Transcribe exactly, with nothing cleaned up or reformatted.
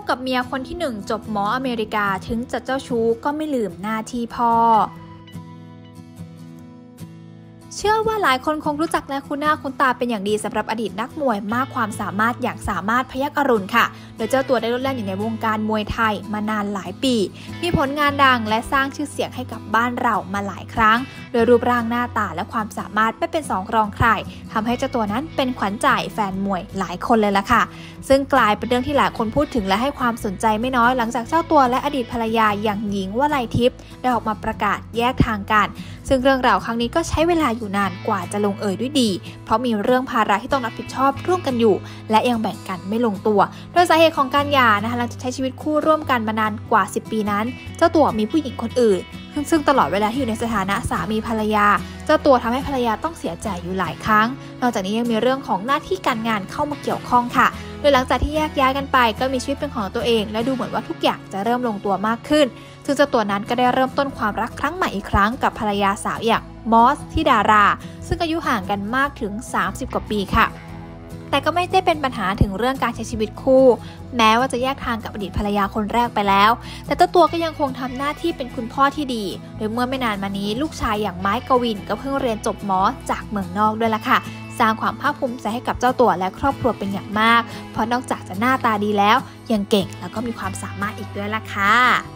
กับเมียคนที่หนึ่งจบหมออเมริกาถึงจะเจ้าชู้ก็ไม่ลืมหน้าที่พ่อเชื่อว่าหลายคนคงรู้จักและคุ้นหน้าคุ้นตาเป็นอย่างดีสำหรับอดีตนักมวยมากความสามารถอย่างสามารถพยัคฆ์อรุณค่ะโดยเจ้าตัวได้โลดแล่นอยู่ในวงการมวยไทยมานานหลายปีมีผลงานดังและสร้างชื่อเสียงให้กับบ้านเรามาหลายครั้งโดยรูปร่างหน้าตาและความสามารถไม่เป็นสองรองใครทำให้เจ้าตัวนั้นเป็นขวัญใจแฟนมวยหลายคนเลยล่ะค่ะซึ่งกลายเป็นเรื่องที่หลายคนพูดถึงและให้ความสนใจไม่น้อยหลังจากเจ้าตัวและอดีตภรรยาอย่างหญิงวลัยทิพย์ได้ออกมาประกาศแยกทางกันซึ่งเรื่องราวครั้งนี้ก็ใช้เวลาอยู่นานกว่าจะลงเอยด้วยดีเพราะมีเรื่องภาระที่ต้องรับผิดชอบร่วมกันอยู่และยังแบ่งกันไม่ลงตัวโดยสาเหตุของการหย่านะคะหลังจากใช้ชีวิตคู่ร่วมกันมานานกว่าสิบปีนั้นเจ้าตัวมีผู้หญิงคนอื่นซึ่งตลอดเวลาที่อยู่ในสถานะสามีภรรยาเจ้าตัวทำให้ภรรยาต้องเสียใจอยู่หลายครั้งนอกจากนี้ยังมีเรื่องของหน้าที่การงานเข้ามาเกี่ยวข้องค่ะโดยหลังจากที่แยกย้ายกันไปก็มีชีวิตเป็นของตัวเองและดูเหมือนว่าทุกอย่างจะเริ่มลงตัวมากขึ้นซึ่งเจ้าตัวนั้นก็ได้เริ่มต้นความรักครั้งใหม่อีกครั้งกับภรรยาสาวอย่างมอสที่ดาราซึ่งอายุห่างกันมากถึงสามสิบกว่าปีค่ะแต่ก็ไม่ได้เป็นปัญหาถึงเรื่องการใช้ชีวิตคู่แม้ว่าจะแยกทางกับอดีตภรรยาคนแรกไปแล้วแต่เจ้าตัวก็ยังคงทำหน้าที่เป็นคุณพ่อที่ดีโดยเมื่อไม่นานมานี้ลูกชายอย่างไม้กวินก็เพิ่งเรียนจบหมอจากเมืองนอกด้วยล่ะค่ะสร้างความภาคภูมิใจให้กับเจ้าตัวและครอบครัวเป็นอย่างมากเพราะนอกจากจะหน้าตาดีแล้วยังเก่งแล้วก็มีความสามารถอีกด้วยล่ะค่ะ